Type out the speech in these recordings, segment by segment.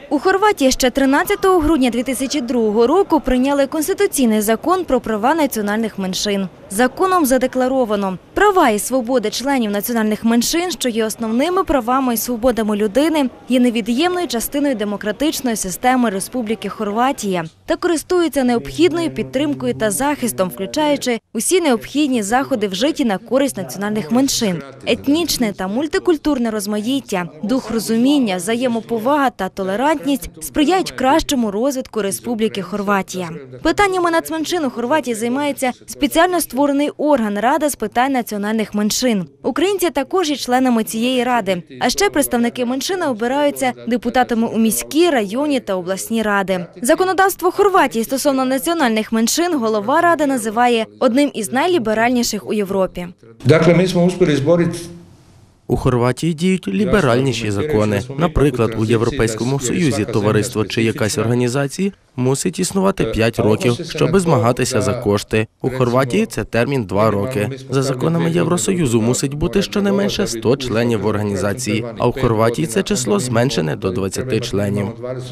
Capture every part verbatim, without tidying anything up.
У Хорватії ще тринадцятого грудня дві тисячі другого року прийняли Конституційний закон про права національних меншин. Законом задекларовано права і свободи членів національних меншин, що є основними правами і свободами людини, є невід'ємною частиною демократичної системи Республіки Хорватія та користуються необхідною підтримкою та захистом, включаючи усі необхідні заходи вжиті на користь національних меншин, етнічне та мультикультурне розмаїття, дух розуміння, взаємоповага та толерантність сприяють кращому розвитку Республіки Хорватія. Питаннями нацменшин у Хорватії займається спеціально створений орган Рада з питань національних меншин. Українці також є членами цієї ради. А ще представники меншини обираються депутатами у міські, районні та обласні ради. Законодавство Хорватії стосовно національних меншин голова ради називає одним із найліберальніших у Європі. Dakle, mi smo uspjeli izboriti. У Хорватії діють ліберальніші закони. Наприклад, у Європейському Союзі товариство чи якась організація мусить існувати п'ять років, щоб змагатися за кошти. У Хорватії це термін два роки. За законами Євросоюзу мусить бути щонайменше сто членів в організації, а у Хорватії це число зменшене до двадцяти членів.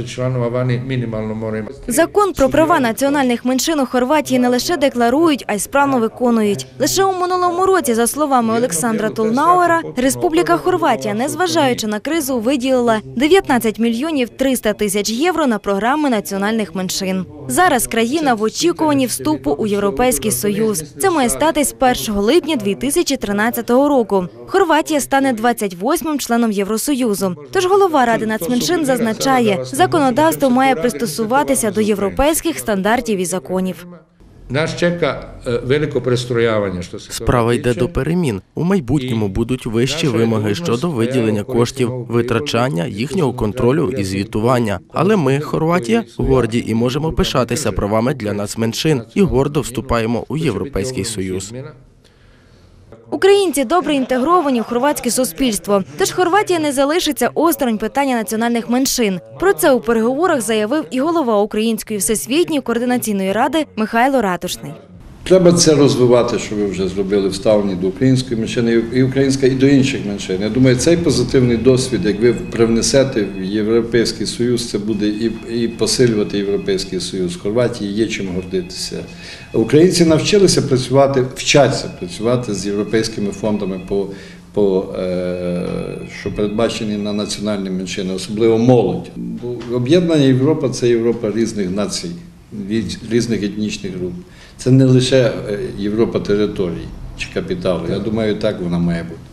Закон про права національних меншин у Хорватії не лише декларують, а й справно виконують. Лише у минулому році, за словами Олександра Толнауера, Республіка Хорватія, незважаючи на кризу, виділила дев'ятнадцять мільйонів триста тисяч євро на програми національних меншин. Зараз країна в очікуванні вступу у Європейський Союз. Це має статись першого липня дві тисячі тринадцятого року. Хорватія стане двадцять восьмим членом Євросоюзу. Тож голова Ради нацменшин зазначає, законодавство має пристосуватися до європейських стандартів і законів. Нас чека велике перестроювання. Справа йде до перемін. У майбутньому будуть вищі вимоги щодо виділення коштів, витрачання, їхнього контролю і звітування. Але ми, Хорватія, горді і можемо пишатися правами для нацменшин і гордо вступаємо у Європейський Союз. Українці добре інтегровані в хорватське суспільство, тож Хорватія не залишиться осторонь питання національних меншин. Про це у переговорах заявив і голова Української всесвітньої координаційної ради Михайло Ратушний. Треба це розвивати, що ви вже зробили в ставленні до української меншини, і українська, і до інших меншин. Я думаю, цей позитивний досвід, як ви привнесете в Європейський Союз, це буде і, і посилювати Європейський Союз. В Хорватії є чим гордитися. Українці навчилися працювати, вчаться працювати з європейськими фондами, по, по, е, що передбачені на національні меншини, особливо молодь. Бо об'єднана Європа – це Європа різних націй, різних етнічних груп. Це не лише Європа територій чи капіталу. Я думаю, так вона має бути.